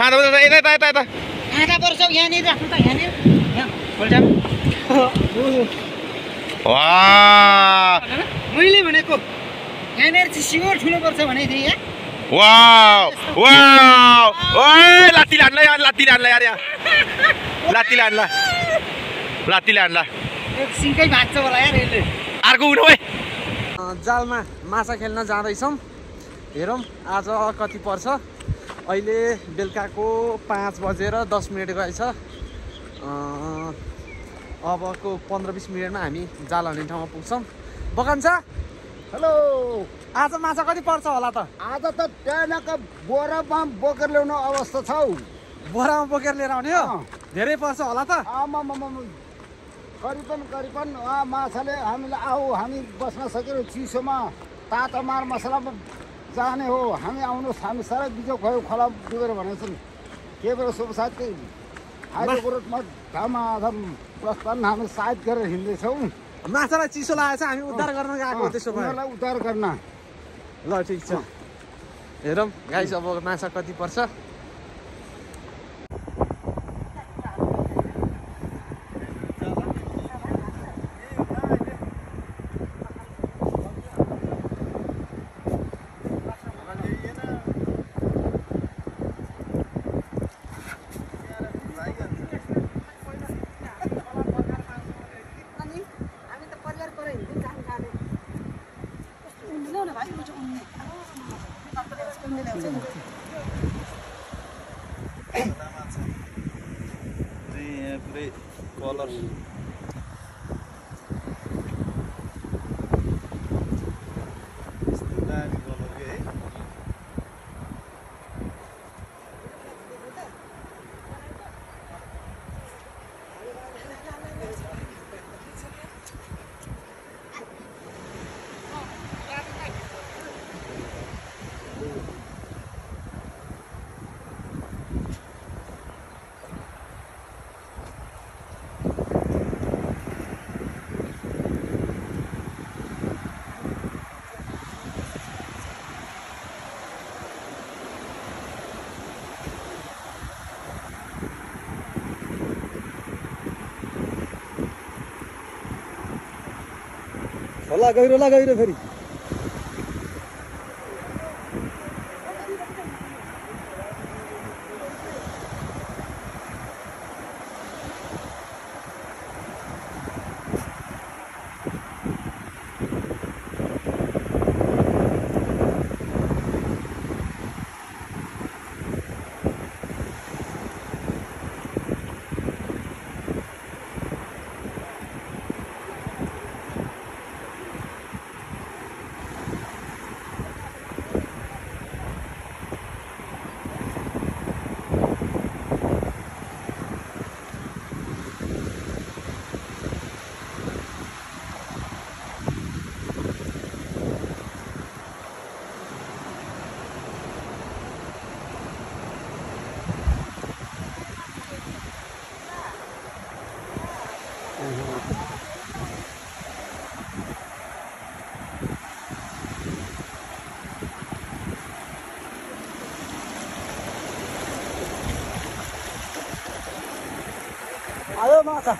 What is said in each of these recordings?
खाँदा यता यता यता खाँदा पर्छ यहाँनिर राख्नु त यहाँनिर यहाँ खोल्छाम वाह मैले भनेको यहाँनिर चाहिँ सिवर ठुलो पर्छ भनेको थिएँ यहाँ वाह वाह ओए लात्ती लान्ला यार लात्ती लान्ला यार यहाँ लात्ती लान्ला लात्ती लान्ला एक सिङ्कै भाग्छ होला यार यसले अर्को उठो है जालमा माछा खेल्न जाँदैछौँ हेरौँ आज कति पर्छ अहिले बेलुकाको 5:10 रहेछ अबको 15-20 मिनटमा हामी जाल हाल्ने ठाउँमा पुग्छौँ बगान्छ हेलो आज माछा कति पर्छ होला त आज त त्यहाँका बोरामा बोकेर ल्याउनु अवस्था छ हौ बोरामा बोकेर लिएर आउने हो धेरै पर्छ होला त आमामामा करिबन माछाले हामीलाई आऊ हामी बस्न सकेर चिसोमा तातो मार मसलामा जाने हो हामी आउनुहोस् हामी साह्रै बिजोग भयो खोला डुबेर भनेको छन् के बेला शुभ साथै आजको रोडमा धमाधम प्रस्थान हामी साथ गरेर हिँड्दैछौँ माछालाई चिसो लागेको छ हामी उद्धार गर्न गएको त्यसो भए उनीहरूलाई उद्धार गर्न ल ठिक छ हेरौँ गाइस अब माछा कति पर्छ पुरै कलर होला गहिरो फेरि आयो माछा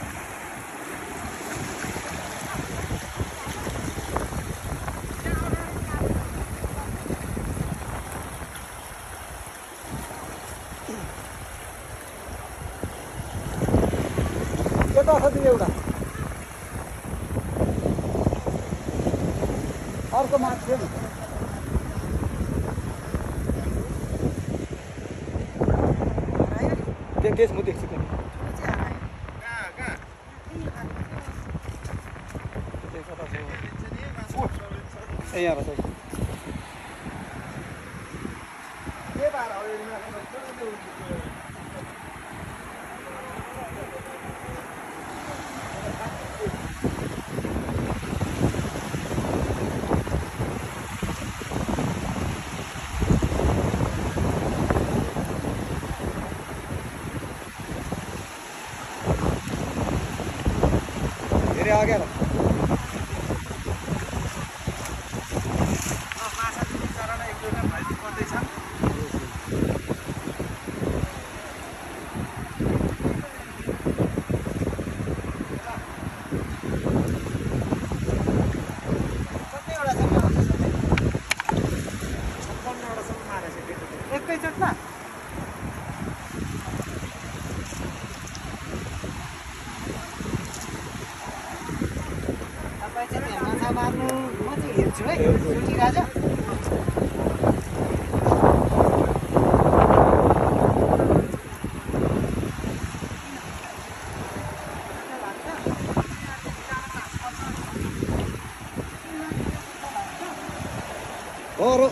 एउटा छ दिदी एउटा अर्को माछा थियो नि त्यस म देख्छु त्यहाँ ए यहाँ बस धेरै आ गया म चाहिँ हेर्छु है ज्योति राजा Oro.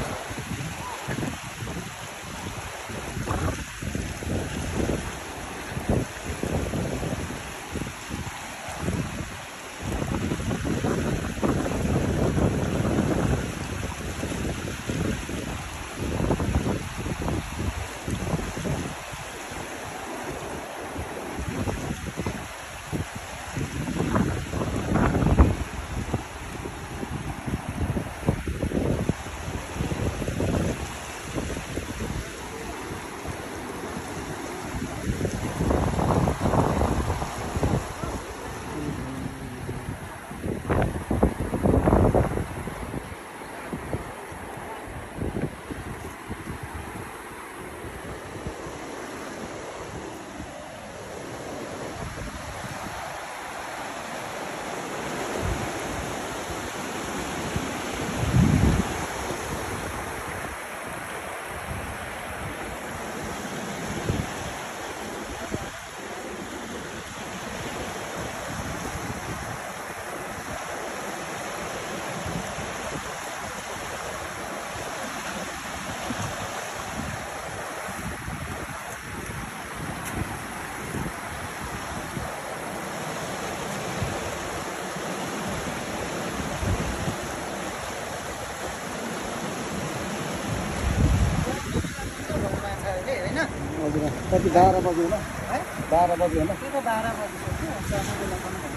कति 12 बज्यो होला है 12 बज्यो होला त्यो त 12 बजेको थियो सबैले लगाउनु भयो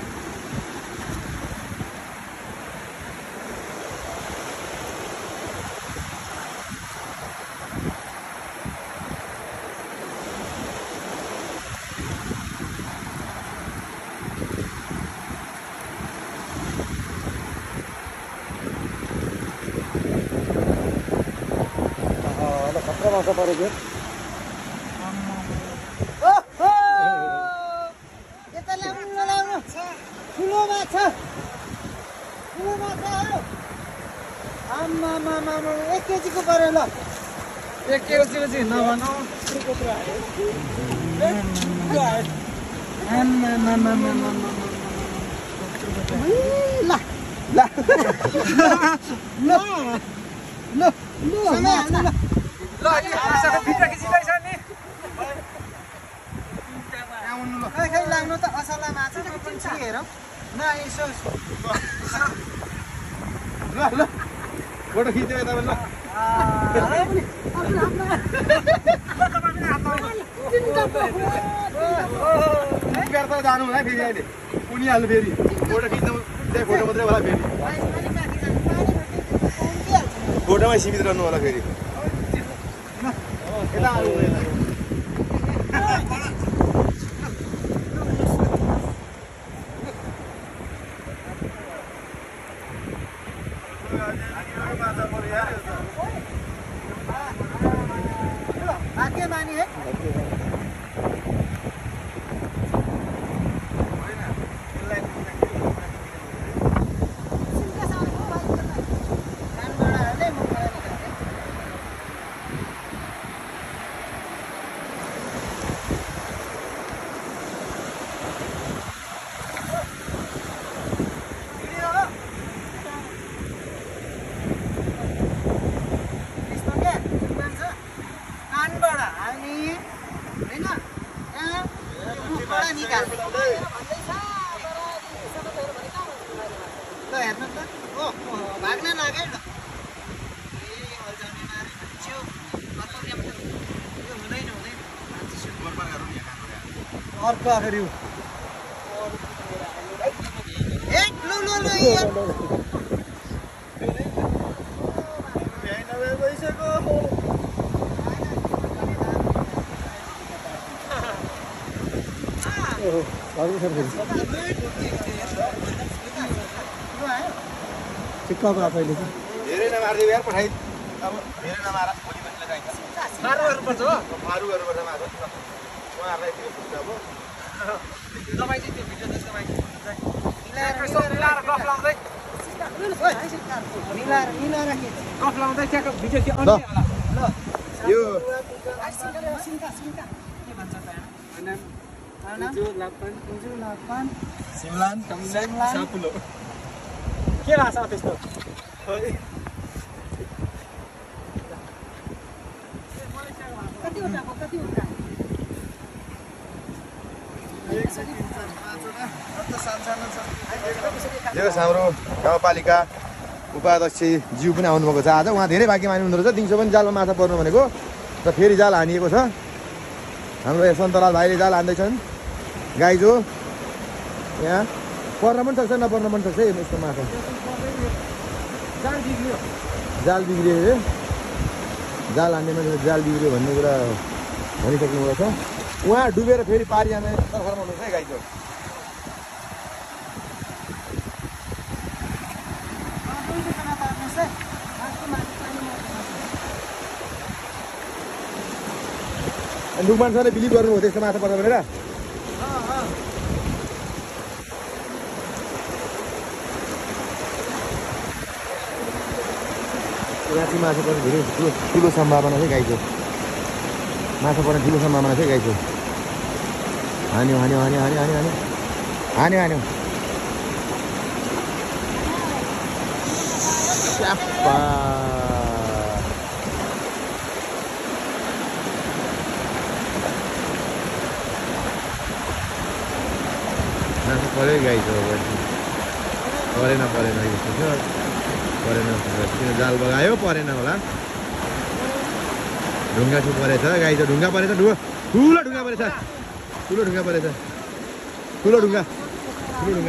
ल खतरा माछा परेको ठुलो माछा हो आम्मा 1 केजीको पऱ्यो ल 1 केजी चाहिँ नभनौ खै लाग्नु त असला माछा म पनि छु हेरौँ न यसो ल फोटो खिच्यो यता ल बेर जानु होला फेरि अहिले उनीहाल्नु फेरि फोटो खिच्नु त्यही फोटो मात्रै होला फेरि फोटोमै सीमित रहनु होला फेरि यता आउनु भाग्यमानी है भाग्न लाग्यो ल अर्को आखिर चिक्काको आफैले धेरै नमार्दै यार पठाइ अब धेरै नमार भोलि मान्छेले चाहिन्छ मारु गर्नुपर्छ हो मारु गर्नुपर्छ माछा उहाँहरूलाई यतिको पुग्छ अब तपाईँ चाहिँ त्यो भिडियो जस्तो तपाईँ मिलाएर गफ लाउँदै मिलाएर मिलाएर के कफ लाउँदा त्यहाँको भिडियो के ल अन्य होला ल यो सिमलान सापुलो के लाग्छ त्यस्तो यो हाम्रो गाउँपालिका उपाध्यक्ष ज्यू पनि आउनुभएको छ आज उहाँ धेरै भाग्य मान्नु हुँदो रहेछ दिउँसो पनि जालमा माछा पर्नु भनेको र फेरि जाल हानिएको छ हाम्रो यहाँ सन्तलाल भाइले जाल हान्दैछन् गाइजो यहाँ पर्न पनि सक्छ नपर्न पनि सक्छ है यस्तो माछा जाल बिग्रियो अरे जाल हान्ने मान्छे जाल बिग्रियो भन्ने कुरा भनिसक्नु भएको छ उहाँ डुबेर फेरि पारी जाने तर्फमा हुनुहुन्छ है गाइजो लुकमान सरले बिलिभ गर्नुभयो त्यस्तो माछा पर्छ भनेर राति माछा पर्ने धेरै ठुलो सम्भावना चाहिँ गाईको माछा पर्ने ठुलो सम्भावना चाहिँ गाईको हान्यो हान्यो हान्यो हान्यो हान्यो हान्यो हान्यो हान्यो स्याप्पा माछा पऱ्यो गाईको परेन परेन परेन किन जाल बगायो परेन होला ढुङ्गा छु परेछ गाई चाहिँ ढुङ्गा परेछ ठुलो ढुङ्गा परेछ ठुलो ढुङ्गा परेछ ठुलो ढुङ्गा ठुलो ढुङ्गा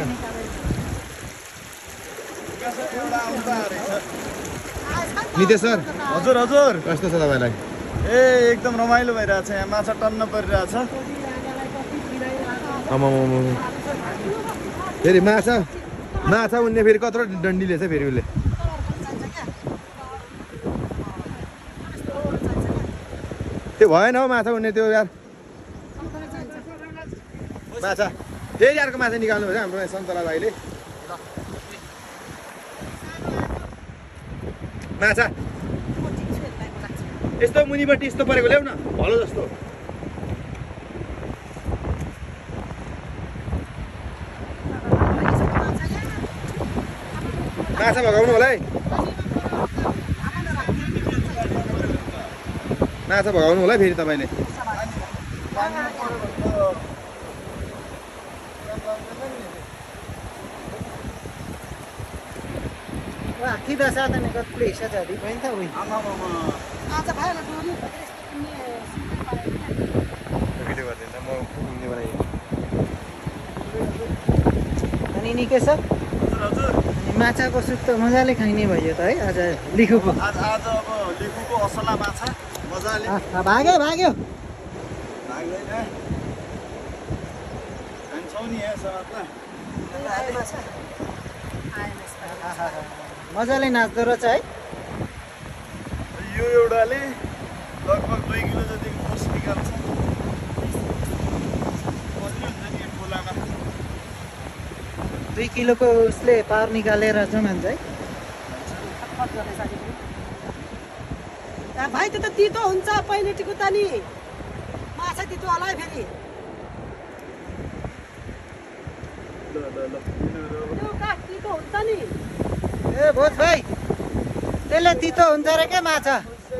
नितेश सर हजुर हजुर कस्तो छ तपाईँलाई ए एकदम रमाइलो भइरहेछ यहाँ माछा टन्न परिरहेछ फेरि माछा उन्ने फेरि कत्रो डन्डीले छ फेरि उसले त्यो भएन हौ माछा उन्ने त्यो यार माछा फेरि अर्को माछा निकाल्नु भएछ हाम्रो सन्तला भाइले माछा यस्तो मुनिपट्टि यस्तो परेको ल्याउ न भलो जस्तो माछा भगाउनु होला है माछा भगाउनु होला है फेरि तपाईँले Aquí da sa ta ne ka place sa di pain ta ui. Acha bhai la duri video गरिदिनु म पुग्ने बनाएँ अनि निकै छ अनि माछाको सुप त मजाले खाइने भयो त है आज लिखुको आज अब लिखुको असला माछा मजाले भाग्यो भाग्यो लाग्दैन खान्छौ नि यहाँ सरातमा मजाले नाच्दो रहेछ है यो एउटाले लगभग 2 किलो जति कोस निकाल्छ खोलामा 2 किलोको उसले पार निकालेर चाहिँ मान्छ है भाइ त्यो त तितो हुन्छ पहिलेटिको त नि माछा तितो होला है फेरि त्यो काठ तितो हुन्छ नि ए भोज भाइ त्यसले तितो हुन्छ रे के माछा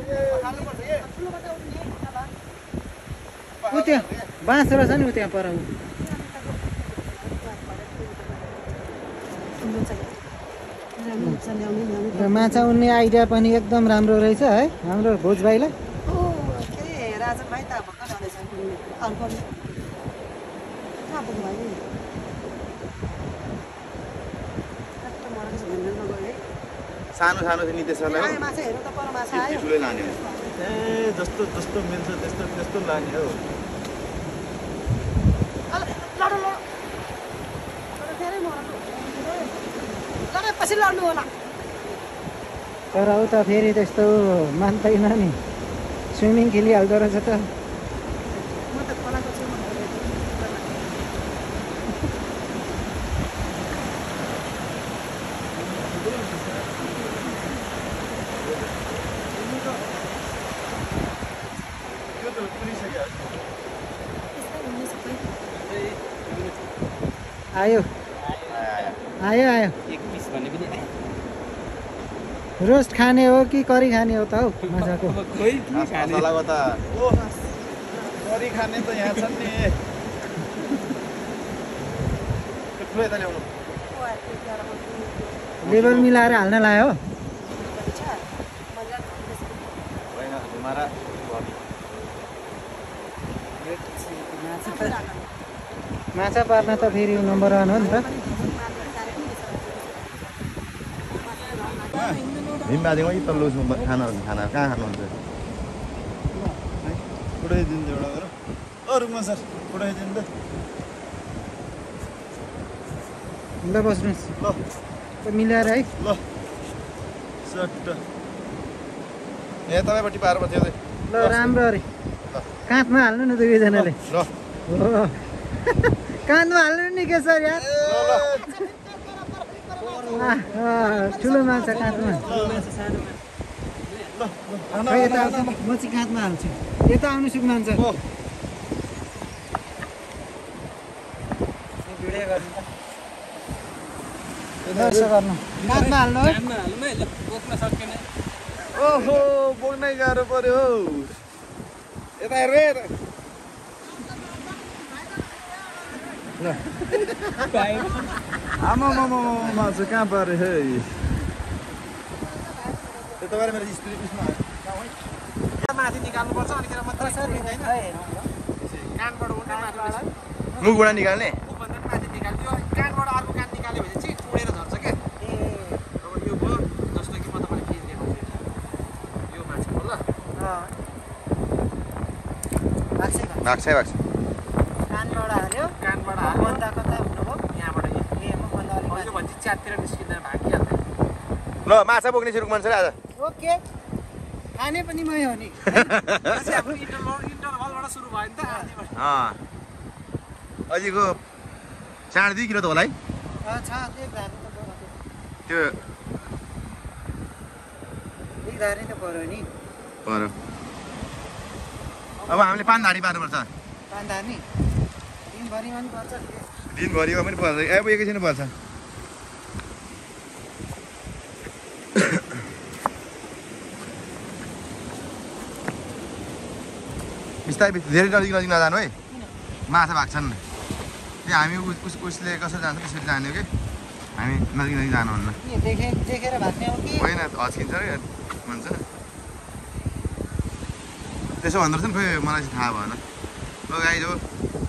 उ त्यहाँ बाँस रहेछ नि उ त्यहाँ पर माछा उन्ने आइडिया पनि एकदम राम्रो रहेछ है हाम्रो भोज भाइलाई राजन भाइ त भर्खर जाँदैछ सानो सानो चाहिँ नितेशलाई माछा हेर्नु त पर माछा आयो ठुलै लाने हो ए जस्तो जस्तो मिल्छ त्यस्तो त्यस्तो लाने हो पछि लड्नु होला तर उ त फेरि त्यस्तो मान्दैन नि स्विमिङ खेलिहाल्दो रहेछ त म त खोलाको छेउमा आयो आयो आयो एक पिस भने पनि रोस्ट खाने हो कि करी खाने हो त हौ माछाको खोइ के खाने मसलाको त करी खाने त यहाँ छन् नि ठुलो यता ल्याउनु लेबर मिलाएर हाल्न लायो हो होइन घुमारा माछा पार्न त फेरि नम्बर 1 हो नि त भीमबाजीमा कि तल्लो खाना कहाँ खानुहुन्छ पुऱ्याइदिन्छ एउटा गरेर अरूमा सर पुऱ्याइदिनु ल बस्नुहोस् ल मिलाएर है ल सट्ट ए तपाईँपट्टि पार बस्थ्यो ल राम्रो अरे काँधमा हाल्नु न दुवैजनाले ल हो काँधमा हाल्नु नि के सर यार ठुलो माछा काँधमा खै यता आउँछ म चाहिँ काँधमा हाल्छु यता आउनु सुक मान्छ भिडियो गर्नु यसो गर्नु काँधमा हाल्नु है बोक्न सकेन ओहो बोक्नै गाह्रो पर्यो हौ यता हेर यता आमा माछा कहाँ पारे है त्यो तपाईँले मेरो स्त्री पिसमा माथि निकाल्नुपर्छ अनिखेर मात्रै होइन कानबाट उठ्ने माथि मुखबाट निकाल्ने मुखभन्दा पनि माथि निकाल्यो कानबाट अर्को कान निकाल्यो भने चाहिँ चुडेर झर्छ क्या अब यो भयो जस्तो कि म तपाईँलाई केही देखाउँछु यो माछा हो ल भाग्छ कानबाट हाल्यो कानबाट हाल्यो बन्दा कता हुनुभयो यहाँबाट ए म बन्दा अलिक यो भन्छ च्यातिर निस्किँदैन भागिहाल्दैन ल माछा बोक्ने सुरु मान्छ आज ओके खाने पनि मै हो नि हाम्रो इन्टरभलबाट सुरु भयो नि त आधीबाट अहिलेको 2.5 किलो त होला है छ एक धार्ने त पऱ्यो त्यो एक धार्ने त पऱ्यो नि पर अब हामीले 5 धाडी पार्नुपर्छ पान धार्ने दिनभरिमा नि पर्छ दिनभरिमा पनि पर्छ अब एकैछिन पर्छ बिस्तारै धेरै नजिक नजानु है माछा भाग्छन् त्यो हामी उसले कसरी जान्छ त्यसरी जाने हो कि हामी नजिक जानुहुन्न देखेर भाग्ने हो कि होइन हच्किन्छ क्या भन्छ त्यसो भन्दो रहेछ नि खोइ मलाई चाहिँ थाहा भएन ल गाई हो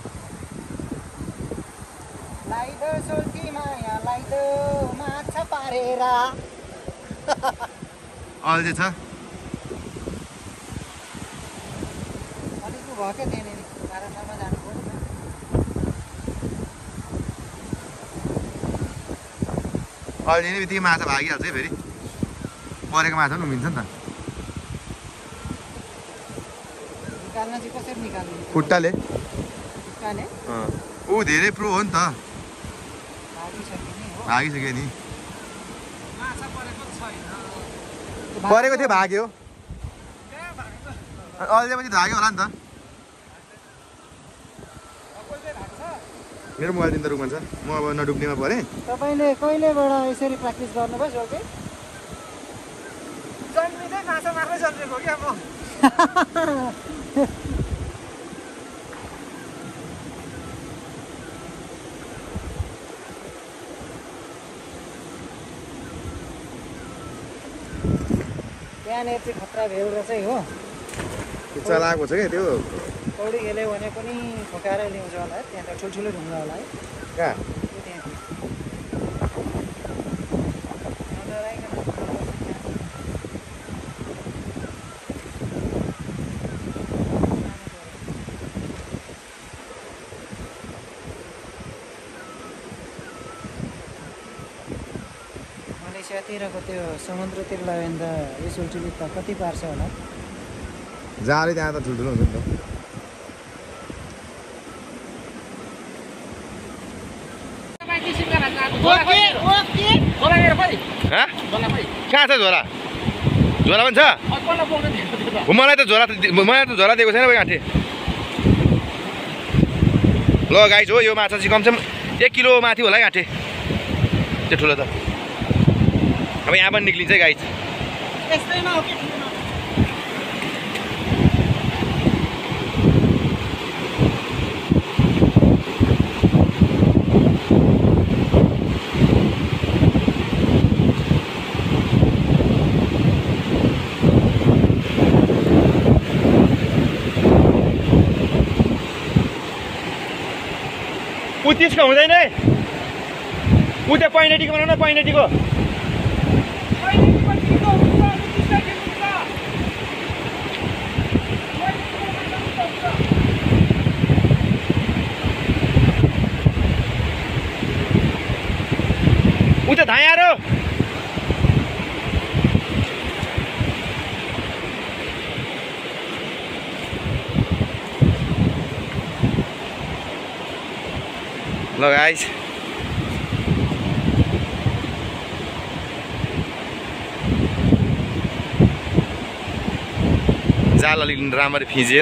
लाइदो सोल्टी माया लाइदो माछा पारेर अहिले छ अलिक भएकै थिएन नि मारासम्म जानु पर्यो अहिले नै बित्तिकै माछा भागिहाल्छ है फेरि परेको माछा पनि उम्रिन्छ नि त निकाल्न चाहिँ कसरी निकाल्ने खुट्टाले खुट्टाले ऊ धेरै प्रो हो नि त भागिसक्यो नि हो भागिसक्यो नि माछा परेको छैन परेको थियो भाग्यो अहिले पनि भाग्यो होला नि त मेरो मोबाइल दिन त रुखमा छ म अब नडुब्नेमा परेँ तपाईँले कहिलेबाट यसरी प्र्याक्टिस गर्नुभयो सोल्टी जन्मिँदै माछा मार्दै जन्मेको क्या म त्यहाँनिर चाहिँ खतरा भेउ रहेछ है हो त्यो चलाएको छ क्या त्यो पौडी खेल्यो भने पनि ठोकाएर ल्याउँछ होला है त्यहाँ त ठुल्ठुलो ढुङ्गा होला है कहाँ त्यो त्यहाँ नडराइकन मलेसियातिरको त्यो समुद्रतिर लाग्यो भने त यस उल्टीले त कति पार्छ होला जाले त्यहाँ त ठुल्ठुलो हुन्छ नि त कहाँ छ झोला झोला पनि छ मलाई त झोला दिएको छैन गाँठे ल गाइस हो यो माछा चाहिँ कमसेकम 1 किलो माथि होला गाँठे त्यो ठुलो त अब यहाँ पनि निक्लिन्छ गाइस यस्तैमा हो कि ठुलो उत्तिसको हुँदैन है उ त्यो पैनेटीको बनाउन पैनेटीको उ त्यो धायारो ल गाइस जाल अलिक राम्ररी फिजिएन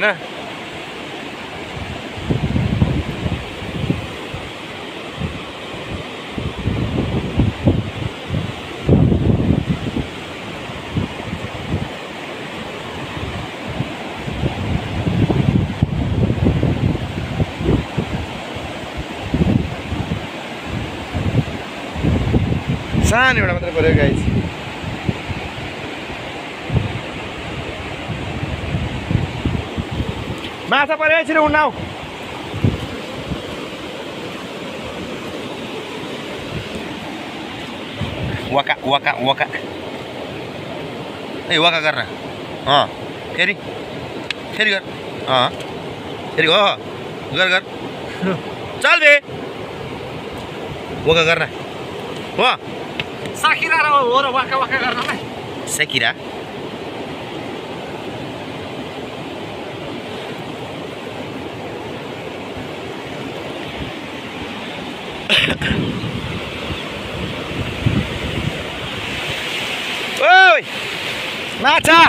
सानो एउटा मात्रै पऱ्यो गाइस माछा पऱ्यो छिटो उड्नाऊ वाका वाका वाका ए वाका गर्न फेरि फेरि गर फेरि हो गर गर चल बे वाका गर्न हो साकिरा र हो र वाका वाका गर्नलाई साकिरा ओइ माछा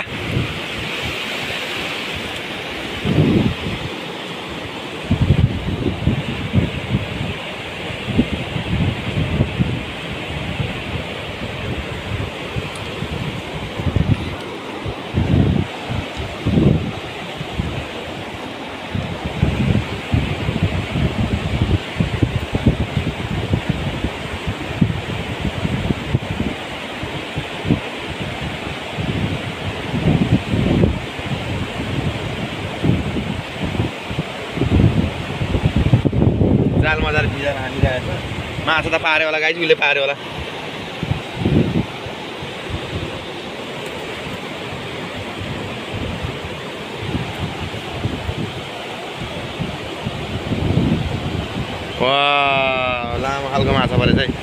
जाल मजाले भिजाएर हानिरहेको छ माछा त पार्यो होला गाइस उसले पार्यो होला वाह लामो खालको माछा परेछ है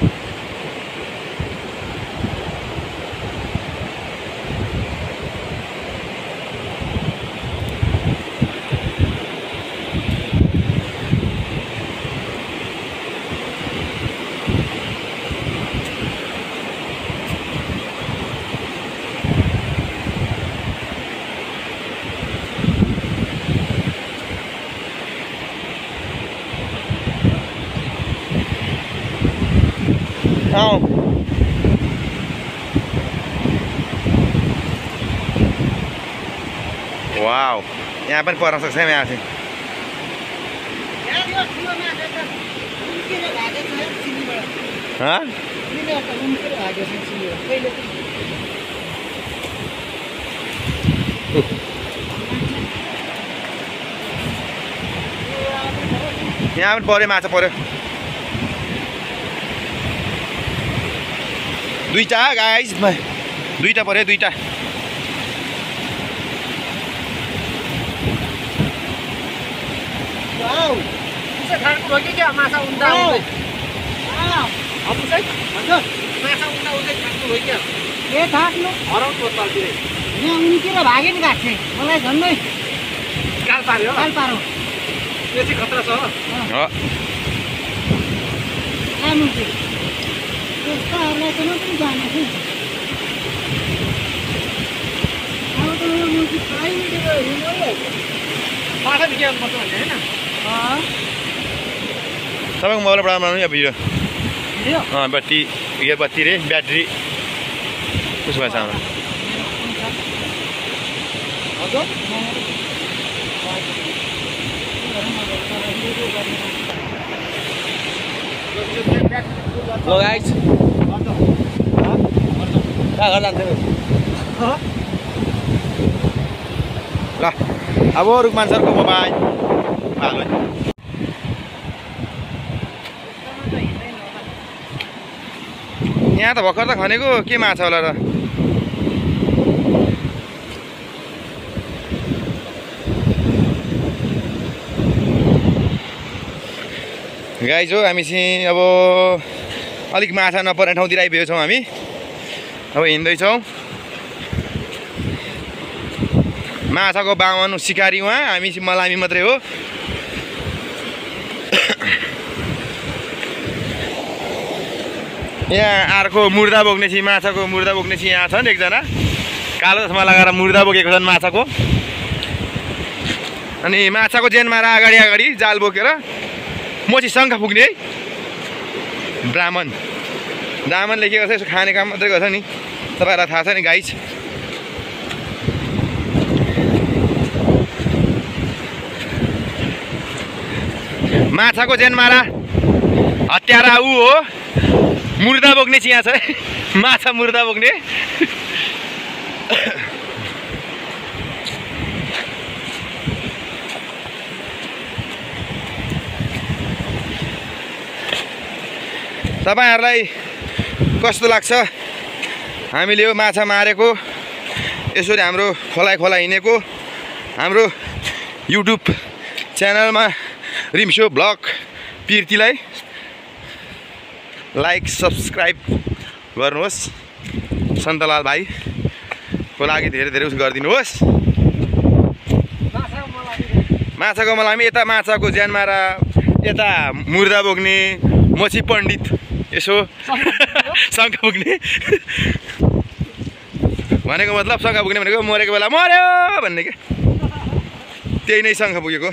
वाउ यहाँ पनि पर्न सक्छ है यहाँ चाहिँ यहाँ पनि पर्यो माछा पर्यो दुईटा गाइस दुईटा पर्यो दुईटा खानको हो कि क्या माछा उन्दा उन्दै अब चाहिँ माछा उन्दा उन्दै खानको हो क्या ए थाक्नु हराउनु तलतिर यहाँ उनीतिर भागे नि गएको थिएँ मलाई झन्डै काल पार्यो काल पारो त्यो चाहिँ खतरा छ लानु चाहिँ त्यस्ताहरूलाई त मात्रै जाने थिएँ अब त मेरो मुर्गी प्राइभेट माछा बिक्री गर्नुपर्छ भने होइन तपाईँको मोबाइल प्रब्लम यो भिडियो भिडियो बत्ती यो बत्ती रे ब्याट्री कसो भएछ हाम्रो ल गाइस कहाँ घर जान्थ्यो ल अब रुकमान सरको मोबाइल यहाँ त भर्खर त खनेको के माछा होला र गाइज हो हामी चाहिँ अब अलिक माछा नपर्ने ठाउँतिर आइपुगेको छौँ हामी अब हिँड्दैछौँ माछाको बामन सिकारी उहाँ हामी चाहिँ मलामी मात्रै हो यहाँ अर्को मुर्दा बोक्ने चाहिँ माछाको मुर्दा बोक्ने चाहिँ यहाँ छन् एकजना कालो चस्मा लगाएर मुर्दा बोकेको छन् माछाको अनि माछाको जेनमारा अगाडि अगाडि जाल बोकेर म चाहिँ शङ्ख पुग्ने है ब्राह्मणले के गर्छ यसो खाने काम मात्रै गर्छ नि तपाईँहरूलाई थाहा छ नि गाइस माछाको जेनमारा हत्यारा ऊ हो मुर्दा बोक्ने चाहिँ यहाँ छ माछा मुर्दा बोक्ने तपाईहरुलाई कस्तो लाग्छ हामीले यो माछा मारेको यसरी हाम्रो खोला हिँडेको हाम्रो युट्युब च्यानलमा रिम्सो ब्लग पिर्तीलाई लाइक सब्स्क्राइब गर्नुहोस् सन्तलाल भाइको लागि धेरै धेरै उस गरिदिनुहोस् माछाको मलामी यता माछाको ज्यानमारा यता मुर्दा बोक्ने मछि पण्डित यसो शङ्ख पुग्ने भनेको मतलब शङ्ख पुग्ने भनेको मरेको बेला मर्यो भन्ने के त्यही नै शङ्ख पुगेको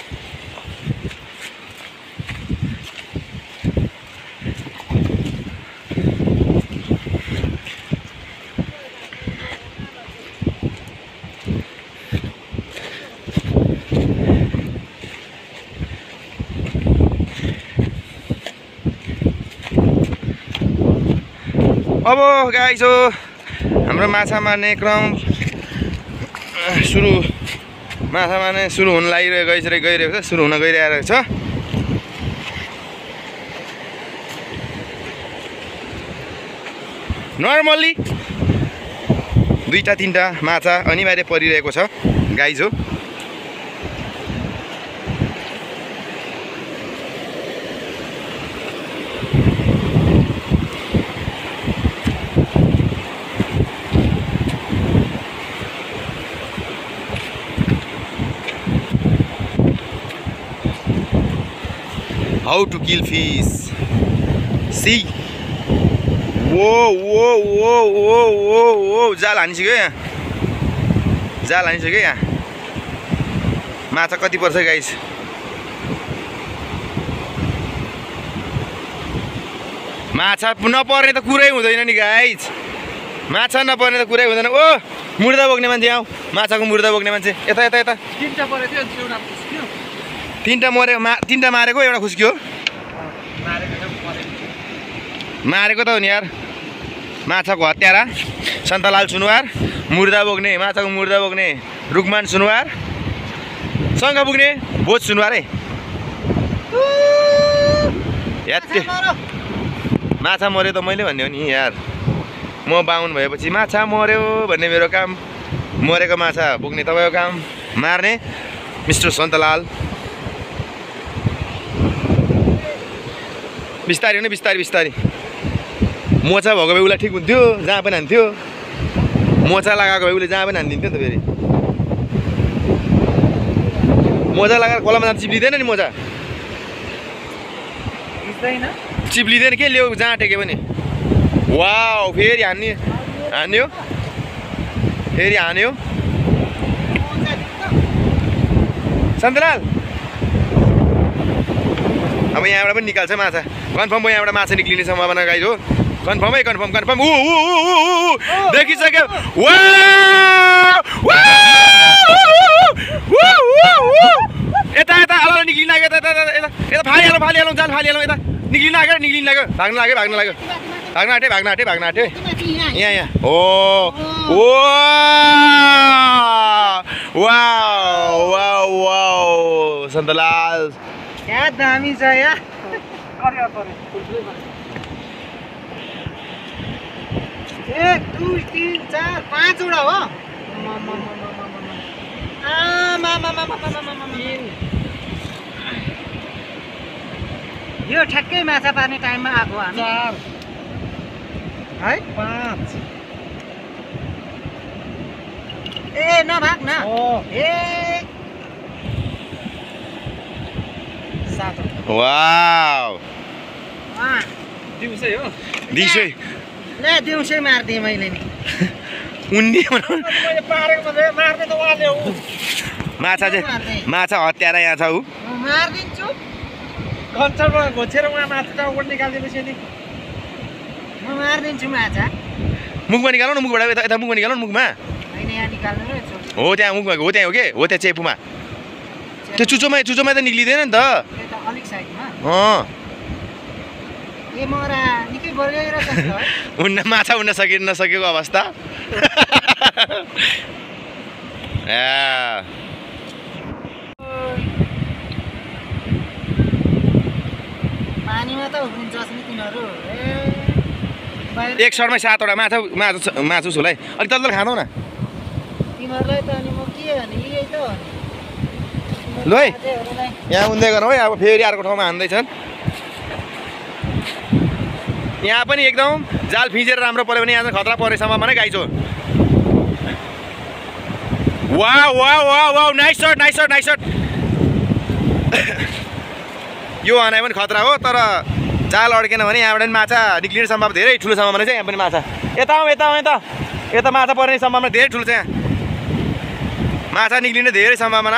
अब गाइस हो हाम्रो माछा मार्ने क्रम माछा मार्ने सुरु हुन गइरहेको छ सुरु हुन गइरहेको छ नर्मली 2-3टा माछा अनिवार्य परिरहेको छ गाइस हो How to kill fish? See? Whoa! जाल हानिसक्यो यहाँ जाल हानिसक्यो यहाँ माछा कति पर्छ गाइस माछा नपर्ने त कुरै हुँदैन नि गाइस माछा नपर्ने त कुरै हुँदैन ओ मुर्दा बोक्ने मान्छे आऊ माछाको मुर्दा बोक्ने मान्छे यता यता यता तीनटा मारेको एउटा खुस्क्यो मारेको त हो नि यार माछाको हत्यारा सन्तलाल सुनुवार मुर्दा बोक्ने माछाको मुर्दा बोक्ने रुकमान सुनुवार शङ्ख पुग्ने भोज सुनुवार है माछा मर्यो त मैले भन्ने हो नि यार म बाहुन भएपछि माछा मर्यो भन्ने मेरो काम मरेको माछा बोक्ने तपाईँको काम मार्ने मिस्टर सन्तलाल बिस्तारी हो नि बिस्तारी मोचा भएको भए उसलाई ठिक हुन्थ्यो जहाँ पनि हान्थ्यो मोचा लगाएको भए उसले जहाँ पनि हानिदिन्थ्यो नि त फेरि मोजा लगाएर खोलामा जाँदा चिप्लिँदैन नि मोजा चिप्लिँदैन के ल्याऊ जहाँ टेक्यो पनि वाउ फेरि हान्यो फेरि हान्यो सन्तलाल अब यहाँबाट पनि निकाल्छ माछा कन्फर्म हो यहाँबाट माछा निक्लिने सम्भावना गाइज हो कन्फर्म देखिसक्यो यता यता अलग निक्लिन लाग्यो यता फालिहालौँ जाल फालिहालौँ यता निक्लिन लाग्यो भाग्न लाग्यो भाग्न आँट्यो यहाँ ओ वाउ सन्तलाल क्या दामी छ यार 1 2 3 4 5 वटा हो यो ठ्याक्कै माछा पार्ने टाइममा आएको हामी 4 है 5 ए नभाग न ए 7 वाउ दिउँसै हो दिउँसै ले दिउँसै मार्दिएँ मैले नि उन्ने मैले पारेको मार्दै त उहाँले हो माछा चाहिँ माछा हत्यारा यहाँ छ ऊ मार्दिन्छु कञ्चलमा घोचेर उहाँ माछा टाउबाट निकालिदिएपछि नि म मार्दिन्छु माछा मुखमा निकालौ न मुखबाट यता मुखमा निकालौ न मुखमा होइन यहाँ निकाल्नु र हो त्यहाँ मुखमा हो त्यहाँ हो के हो त्यहाँ चेपुमा त्यो चुचोमा त निक्लिँदैन नि त अलिक साइडमा ए मरा निकै बढेर जस्तो है उन्न माछा उन्न नसकेको अवस्था पानीमा त उफ्रिन्छस् नि तिमीहरू एक सर्टमै 7 वटा माछा छु है अलिक तल खाँदौ न तिमीहरूलाई त अनि म के भने यही त हो ल है यहाँ उन्दै गरौँ है अब फेरि अर्को ठाउँमा हान्दैछन् यहाँ पनि एकदम जाल फिजेर राम्रो पर्यो भने यहाँ खतरा पर्ने सम्भावना नै गाइছো वाउ नाइस सर्ट यो हनाइ पनि खतरा हो तर जाल अड्केन भने यहाँबाट पनि माछा निक्लिने सम्भावना धेरै ठुलो सम्भावना छ यहाँ पनि माछा यता माछा पर्ने सम्भावना धेरै ठुलो छ यहाँ माछा निक्लिने धेरै सम्भावना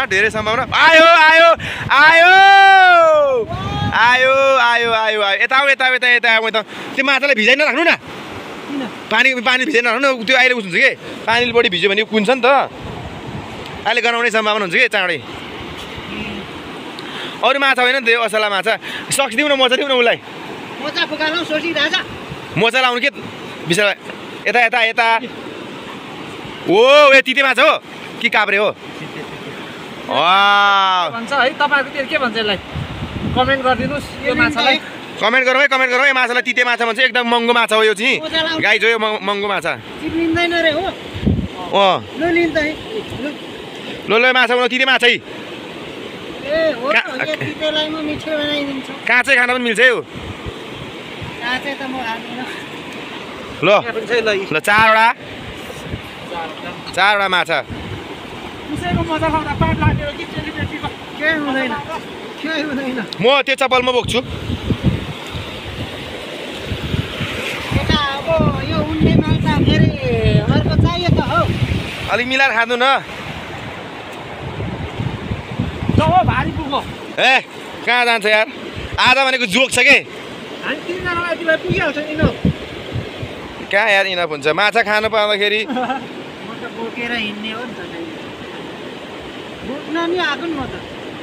आयो यता त्यो माछालाई भिजाइ नराख्नु न पानी भिजाइ नराख्नु त्यो अहिले उस हुन्छ कि पानीले बढी भिज्यो भने कुन्छ नि त अहिले गनाउने सम्भावना हुन्छ कि चाँडै अरू माछा होइन नि त्यो असला माछा सक्दिउँ न मोचा दिउँ न उसलाई मोचा लाउनु के बिचरा यता ओ ए तिते माछा हो कि काभ्रे हो भन्छ है तपाईँहरूको के भन्छ यसलाई कमेन्ट गरिदिनुहोस् यो माछालाई कमेन्ट गरौँ है माछालाई तिते माछा भन्छ एकदम महँगो माछा हो यो चाहिँ गाई जो यो महँगो माछा ल माछा तिते माछा काँचै खान पनि मिल्छ यो ल 4वटा माछा म त्यो चप्पलमा बोक्छु अलिक मिलाएर खानु न भारी पुग्यो ए कहाँ जान्छ यार आधा भनेको जोक छ के कहाँ यार इनफ हुन्छ माछा खानु पाउँदाखेरि बोकेर हिँड्ने हो नि त बोक्न नि आएको नि म त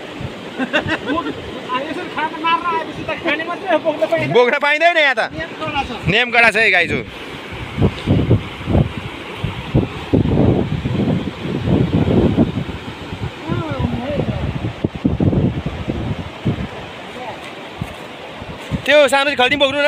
बोक्न पाइँदैन यहाँ त नेम कडा छ है गाइजु त्यो सानो चाहिँ खल्टी बोक्नु न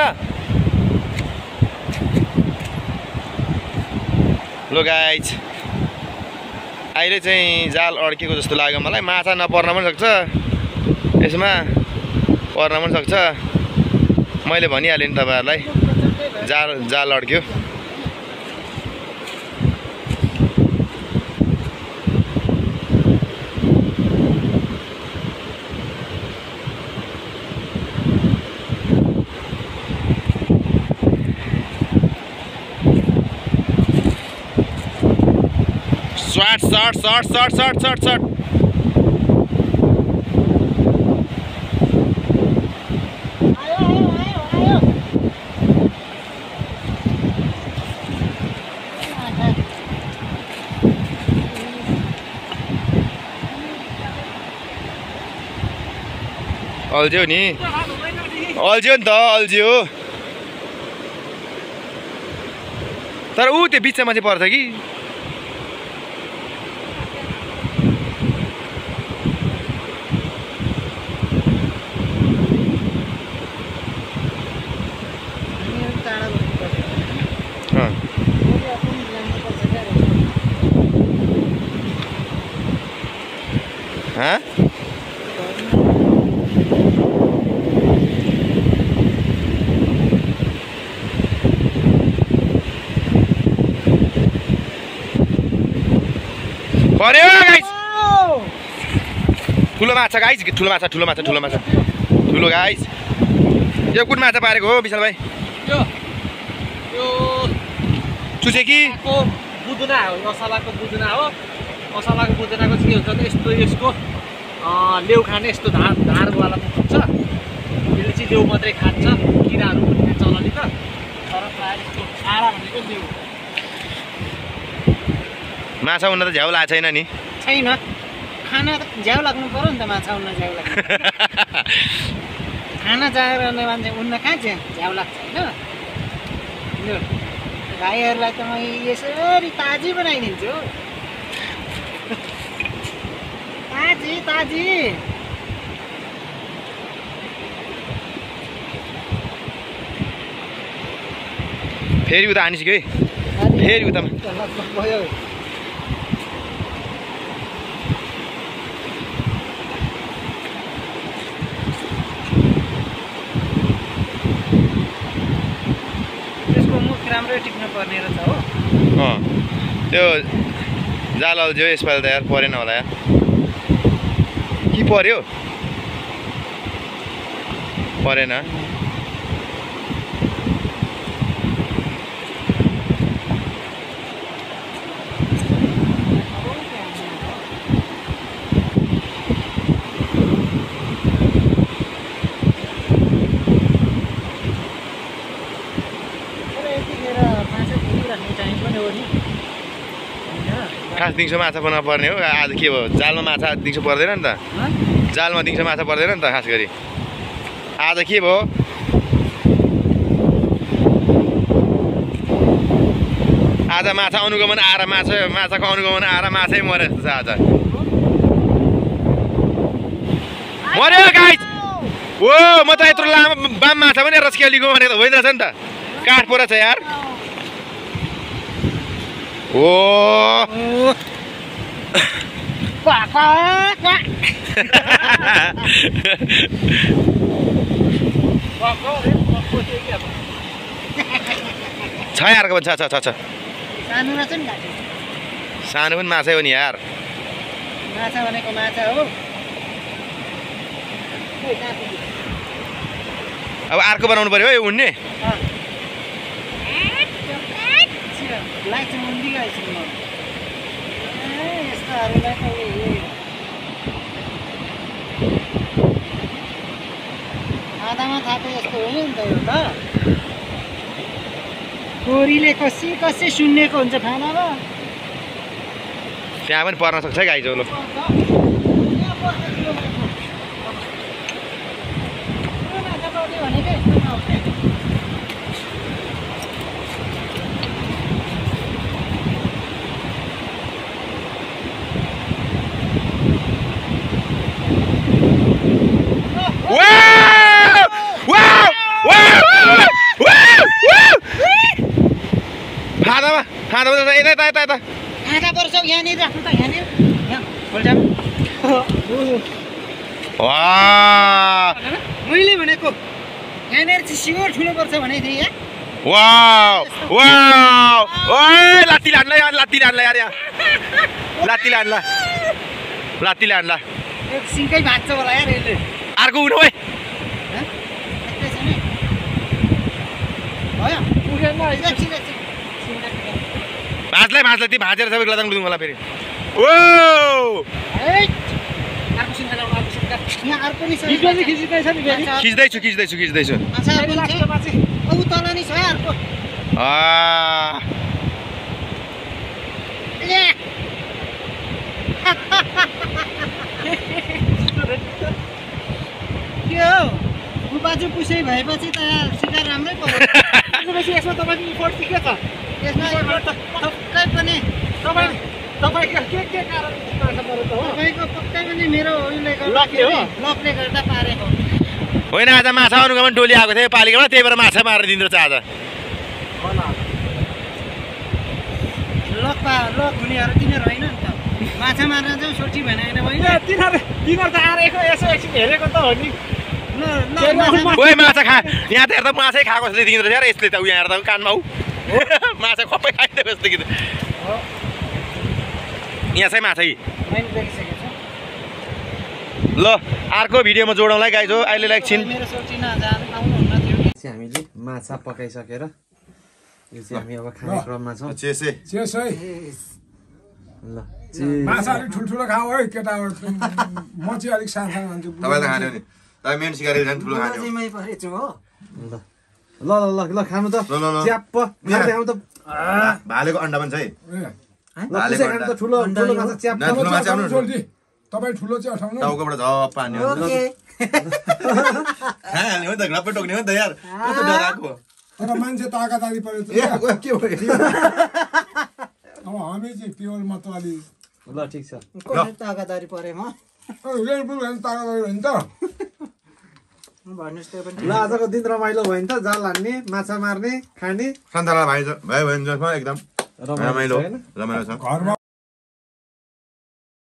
लो गाइज अहिले चाहिँ जाल अड्केको जस्तो लाग्यो मलाई माछा नपर्न पनि सक्छ यसमा पर्न पनि सक्छ मैले भनिहालेँ नि तपाईँहरूलाई जाल अड्क्यो शॉट अल्झ्यो नि अल्झ्यो नि त अल्झ्यो तर ऊ त्यो बिचमा चाहिँ पर्छ कि हाँ पर्यो गाइस ठुलो माछा गाइस ठुलो माछा ठुलो गाइस यो कुन माछा पारेको हो विशाल भाइ यो चुसे कि बुदुना हो असलाको बुदुना हो असलाको बुदुनाको चाहिँ के हुन्छ भने यस्तो यसको लेउ खाने यस्तो धारवाला हुन्छ यसले चाहिँ लेउ मात्रै खान्छ किराहरू पनि खान्छ होला नि त तर प्रायः यस्तो आरा भनेको लेउ माछा उन्न त झ्याउ लागेको छैन नि छैन खाना झ्याउ लाग्नु पर्यो नि त माछा उन्न झ्याउ लाग्नु खाना जाने मान्छे उन्न कहाँ झ्याउ लाग्छ होइन भाइहरूलाई त म यसरी ताजी बनाइदिन्छु ताजी फेरि उता हानिसक्यो है फेरि उतामा भयो त्यसको मुख राम्रै टिप्न पर्ने रहेछ हो त्यो जाल अल्झ्यो यसपालि त यार परेन होला यार कि पर्यो परेन खास दिउँसो माछा बनाउनु पर्ने हो आज के भयो जालमा माछा दिउँसो पर्दैन नि त जालमा दिउँसो माछा पर्दैन नि त खास गरी आज के भयो आज माछा अनुगमन आएर माछाको अनुगमन आएर माछै मरे जस्तो छ आज मर्यो गाइस ओ म त यत्रो लामो बाम माछा पनि रस्केलीको भनेको त होइन रहेछ नि त काठ परेछ यार ओ छ यारको पनि छ सानो पनि माछा हो नि यार माछा भनेको माछा हो अब अर्को बनाउनु पर्यो है उड्ने आधामा थापे यस्तो हो नि त यो त कोरीले कसी सुन्नेको हुन्छ खानामा त्यहाँ पनि पर्न सक्छ है गाई चौलो आधा पर्छ यहाँनिर राख्नु त यहाँनिर मैले भनेको यहाँनिर चाहिँ सियोर ठुलो पर्छ भनेको थिएँ यहाँ लात्ती लान्ला यार लात्ती लान्ला सिङ्कै भाग्छ होला यार यसले अर्को उठो है भाँच्लाई ती भाँचेर सबै लदाङ लुदुङ होला फेरि ओ खिच्दैछु बाजु पुसै भएपछि त शिकार राम्रै पर्यो त्यसपछि यसमा तपाईँको इफोर्ट चाहिँ के छ यसमा पक्कै पनि तपाईँ के कारण माछा परेको हो तपाईँको पक्कै पनि मेरो उयोले लकले हो? लकले गर्दा पारेको होइन आज माछा अनुगमन टोली आएको थियो पालिकामा त्यही भएर माछा मारेर दिँदो रहेछ आज लक हुनेहरू तिनीहरू होइन नि त माछा मार्न चाहिँ सोची भनेर होइन तिनीहरू त आएर यसो एकछिन हेरेको त हो नि ओइ माछा खा यहाँ त हेर्दा माछै खाएको जस्तो देखिँदो रहेछ यसले त यहाँ हेर्दा कानमा ऊ माछा खप्पै खाइदिएको जस्तो देखिँदो यहाँ चाहिँ माछै मैले देखिसकेको छु ल अर्को भिडियोमा जोडौँला गाइज हो अहिलेलाई एकछिन मेरो सोची आउनुहुन्न थियो कि हामीले माछा पकाइसकेर यो चाहिँ हामी अब खाने क्रममा छौँ चेसे चेस है ल माछा अलिक ठुल्ठुलो खाऊ है केटाहरू म चाहिँ अलिक सानो सानो खान्छु तपाईँले त खाने हो नि तपाईँ मेन सिकारी झन् ठुलो खाने हो मै परेछु हो ल ल ल ल खानु त ल, ल, ल। च्याप्प खानु त भालेको अन्डा पनि छ है ल पुसै खानु त ठुलो ठुलो माछा च्याप्प न, ठुलो माछा आउनु जोल्दी तपाईँ ठुलो चाहिँ अठाउनु टाउकोबाट झप्प हान्ने हो ओके खाइहाल्ने हो नि त घप्पै टोक्ने हो नि त यार कस्तो डराएको तर मान्छे ताकाताली पऱ्यो ए के भयो अब हामी चाहिँ प्योरमा त अलि ल ठिक छ कसरी ताकादारी परे म रेडबुल भने ताकाताली भयो नि त भन्नुहोस् त्यो पनि ल आजको दिन रमाइलो भयो नि त जाल हान्ने माछा मार्ने खाने सन्तरा भाइ भयो भने जसमा एकदम रमाइलो होइन रमाइलो छ घरमा